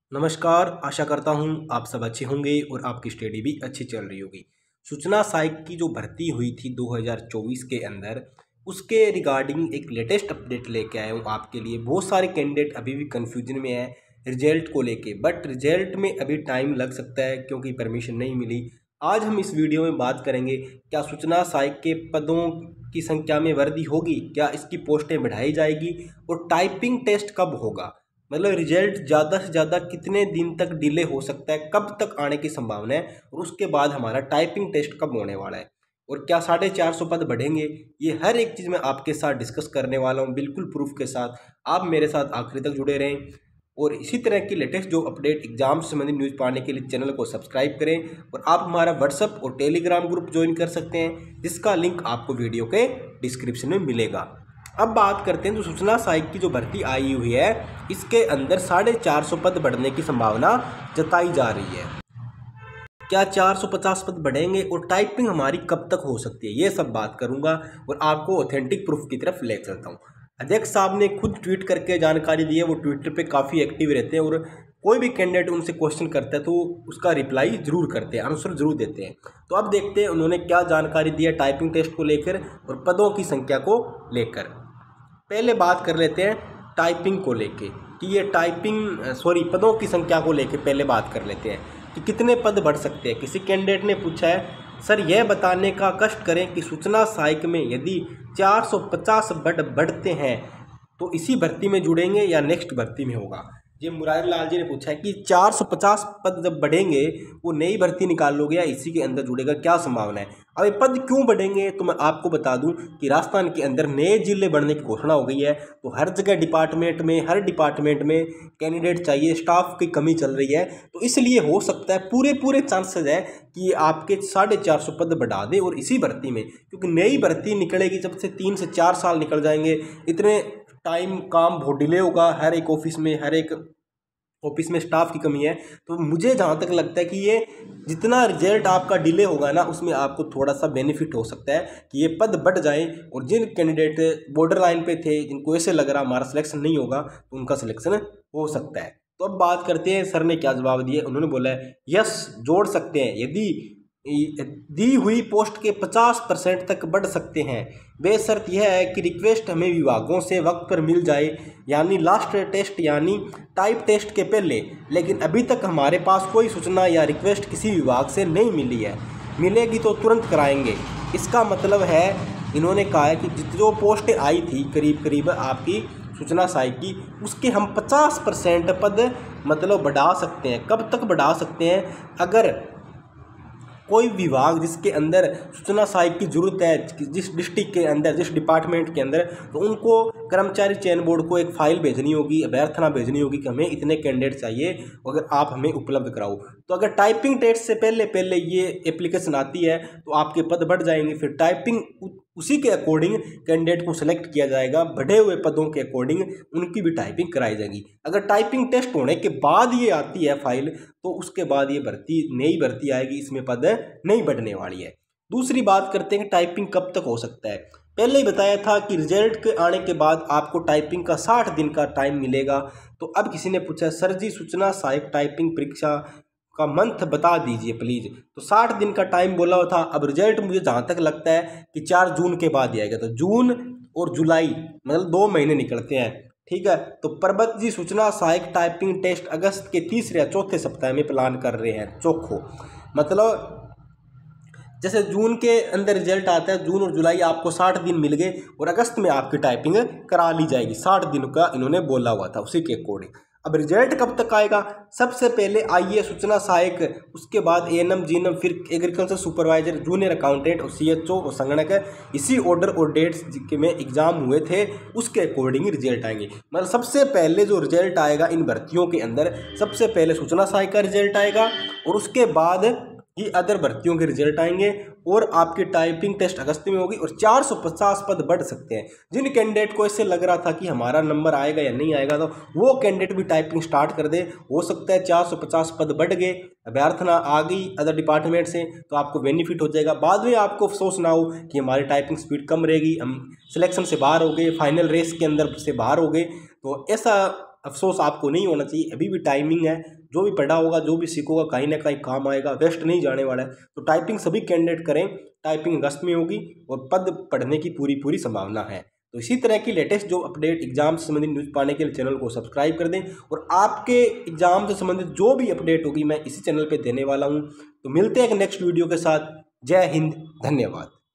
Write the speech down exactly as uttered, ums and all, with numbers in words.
नमस्कार, आशा करता हूँ आप सब अच्छे होंगे और आपकी स्टडी भी अच्छी चल रही होगी। सूचना सहायक की जो भर्ती हुई थी दो हज़ार चौबीस के अंदर, उसके रिगार्डिंग एक लेटेस्ट अपडेट लेके आया हूँ आपके लिए। बहुत सारे कैंडिडेट अभी भी कन्फ्यूजन में हैं रिजल्ट को लेके, बट रिजल्ट में अभी टाइम लग सकता है क्योंकि परमिशन नहीं मिली। आज हम इस वीडियो में बात करेंगे, क्या सूचना सहायक के पदों की संख्या में वृद्धि होगी, क्या इसकी पोस्टें बढ़ाई जाएगी और टाइपिंग टेस्ट कब होगा। मतलब रिजल्ट ज़्यादा से ज़्यादा कितने दिन तक डिले हो सकता है, कब तक आने की संभावना है और उसके बाद हमारा टाइपिंग टेस्ट कब होने वाला है और क्या साढ़े चार सौ पद बढ़ेंगे। ये हर एक चीज़ मैं आपके साथ डिस्कस करने वाला हूँ बिल्कुल प्रूफ के साथ। आप मेरे साथ आखिरी तक जुड़े रहें और इसी तरह की लेटेस्ट जो अपडेट एग्जाम से संबंधित न्यूज़ पाने के लिए चैनल को सब्सक्राइब करें। और आप हमारा व्हाट्सअप और टेलीग्राम ग्रुप ज्वाइन कर सकते हैं, जिसका लिंक आपको वीडियो के डिस्क्रिप्शन में मिलेगा। अब बात करते हैं, जो सूचना सहायक की जो भर्ती आई हुई है, इसके अंदर साढ़े चार सौ पद बढ़ने की संभावना जताई जा रही है। क्या चार सौ पचास पद बढ़ेंगे और टाइपिंग हमारी कब तक हो सकती है, ये सब बात करूंगा और आपको ऑथेंटिक प्रूफ की तरफ ले चलता हूं। अध्यक्ष साहब ने खुद ट्वीट करके जानकारी दी है, वो ट्विटर पे काफ़ी एक्टिव रहते हैं और कोई भी कैंडिडेट उनसे क्वेश्चन करता है तो उसका रिप्लाई जरूर करते हैं, आंसर जरूर देते हैं। तो अब देखते हैं उन्होंने क्या जानकारी दी है टाइपिंग टेस्ट को लेकर और पदों की संख्या को लेकर। पहले बात कर लेते हैं टाइपिंग को लेके कि ये टाइपिंग सॉरी पदों की संख्या को लेके पहले बात कर लेते हैं कि कितने पद बढ़ सकते हैं। किसी कैंडिडेट ने पूछा है, सर यह बताने का कष्ट करें कि सूचना सहायक में यदि चार सौ पचास पद बढ़ते हैं तो इसी भर्ती में जुड़ेंगे या नेक्स्ट भर्ती में होगा। ये मुरारी लाल जी ने पूछा है कि चार सौ पचास पद जब बढ़ेंगे वो नई भर्ती निकाल लोगे या इसी के अंदर जुड़ेगा, क्या संभावना है। अब ये पद क्यों बढ़ेंगे तो मैं आपको बता दूं कि राजस्थान के अंदर नए जिले बढ़ने की घोषणा हो गई है, तो हर जगह डिपार्टमेंट में हर डिपार्टमेंट में कैंडिडेट चाहिए, स्टाफ की कमी चल रही है। तो इसलिए हो सकता है पूरे पूरे चांसेस है कि आपके साढ़े चार सौ पद बढ़ा दे और इसी भर्ती में, क्योंकि नई भर्ती निकलेगी जब से तीन से चार साल निकल जाएंगे, इतने टाइम काम बहुत डिले होगा, हर एक ऑफिस में हर एक ऑफिस में स्टाफ की कमी है। तो मुझे जहाँ तक लगता है कि ये जितना रिजल्ट आपका डिले होगा ना, उसमें आपको थोड़ा सा बेनिफिट हो सकता है कि ये पद बढ़ जाए और जिन कैंडिडेट बॉर्डर लाइन पे थे, जिनको ऐसे लग रहा हमारा सिलेक्शन नहीं होगा, तो उनका सिलेक्शन हो सकता है। तो अब बात करते हैं सर ने क्या जवाब दिया। उन्होंने बोला है यस जोड़ सकते हैं, यदि दी हुई पोस्ट के पचास परसेंट तक बढ़ सकते हैं। बेशर्त यह है कि रिक्वेस्ट हमें विभागों से वक्त पर मिल जाए, यानी लास्ट टेस्ट यानी टाइप टेस्ट के पहले। लेकिन अभी तक हमारे पास कोई सूचना या रिक्वेस्ट किसी विभाग से नहीं मिली है, मिलेगी तो तुरंत कराएंगे। इसका मतलब है, इन्होंने कहा है कि जो पोस्टें आई थी करीब करीब आपकी सूचना सहायक की, उसके हम पचास परसेंट पद मतलब बढ़ा सकते हैं। कब तक बढ़ा सकते हैं, अगर कोई विभाग जिसके अंदर सूचना सहायक की जरूरत है, जिस डिस्ट्रिक्ट के अंदर जिस डिपार्टमेंट के अंदर, तो उनको कर्मचारी चयन बोर्ड को एक फाइल भेजनी होगी, अभ्यर्थना भेजनी होगी कि हमें इतने कैंडिडेट चाहिए, अगर आप हमें उपलब्ध कराओ। तो अगर टाइपिंग टेस्ट से पहले पहले ये एप्लीकेशन आती है तो आपके पद बढ़ जाएंगे। फिर टाइपिंग उसी के अकॉर्डिंग कैंडिडेट को सिलेक्ट किया जाएगा, बढ़े हुए पदों के अकॉर्डिंग उनकी भी टाइपिंग कराई जाएगी। अगर टाइपिंग टेस्ट होने के बाद ये आती है फाइल, तो उसके बाद ये भर्ती नई भर्ती आएगी, इसमें पद नहीं बढ़ने वाली है। दूसरी बात करते हैं कि टाइपिंग कब तक हो सकता है। पहले ही बताया था कि रिजल्ट के आने के बाद आपको टाइपिंग का साठ दिन का टाइम मिलेगा। तो अब किसी ने पूछा, सर जी सूचना सहायक टाइपिंग परीक्षा का मंथ बता दीजिए प्लीज़। तो साठ दिन का टाइम बोला हुआ था। अब रिजल्ट मुझे जहाँ तक लगता है कि चार जून के बाद ही आएगा, तो जून और जुलाई मतलब दो महीने निकलते हैं, ठीक है। तो परबत जी सूचना सहायक टाइपिंग टेस्ट अगस्त के तीसरे या चौथे सप्ताह में प्लान कर रहे हैं, चौखो मतलब जैसे जून के अंदर रिजल्ट आता है, जून और जुलाई आपको साठ दिन मिल गए और अगस्त में आपकी टाइपिंग करा ली जाएगी। साठ दिन का इन्होंने बोला हुआ था, उसी के अकॉर्डिंग। अब रिजल्ट कब तक आएगा, सबसे पहले आइए सूचना सहायक, उसके बाद एएनएम जीएनएम, फिर एग्रीकल्चर सुपरवाइजर, जूनियर अकाउंटेंट और सीएचओ और संगणक, इसी ऑर्डर और डेट्स में एग्जाम हुए थे उसके अकॉर्डिंग रिजल्ट आएंगे। मतलब सबसे पहले जो रिजल्ट आएगा इन भर्तियों के अंदर, सबसे पहले सूचना सहायक का रिजल्ट आएगा और उसके बाद ये अदर भर्तियों के रिजल्ट आएंगे और आपकी टाइपिंग टेस्ट अगस्त में होगी और चार सौ पचास पद बढ़ सकते हैं। जिन कैंडिडेट को इससे लग रहा था कि हमारा नंबर आएगा या नहीं आएगा, तो वो कैंडिडेट भी टाइपिंग स्टार्ट कर दे। हो सकता है चार सौ पचास पद बढ़ गए, अभ्यर्थना आ गई अदर डिपार्टमेंट से, तो आपको बेनिफिट हो जाएगा। बाद में आपको अफसोस ना हो कि हमारी टाइपिंग स्पीड कम रहेगी, हम सिलेक्शन से बाहर हो गए, फाइनल रेस के अंदर से बाहर हो गए, तो ऐसा अफसोस आपको नहीं होना चाहिए। अभी भी टाइमिंग है, जो भी पढ़ा होगा, जो भी सीखोगा, कहीं ना कहीं काम आएगा, वेस्ट नहीं जाने वाला है। तो टाइपिंग सभी कैंडिडेट करें, टाइपिंग अगस्त में होगी और पद पढ़ने की पूरी पूरी संभावना है। तो इसी तरह की लेटेस्ट जो अपडेट एग्जाम से संबंधित न्यूज़ पाने के लिए चैनल को सब्सक्राइब कर दें, और आपके एग्जाम से संबंधित जो भी अपडेट होगी मैं इसी चैनल पर देने वाला हूँ। तो मिलते हैं एक नेक्स्ट वीडियो के साथ। जय हिंद, धन्यवाद।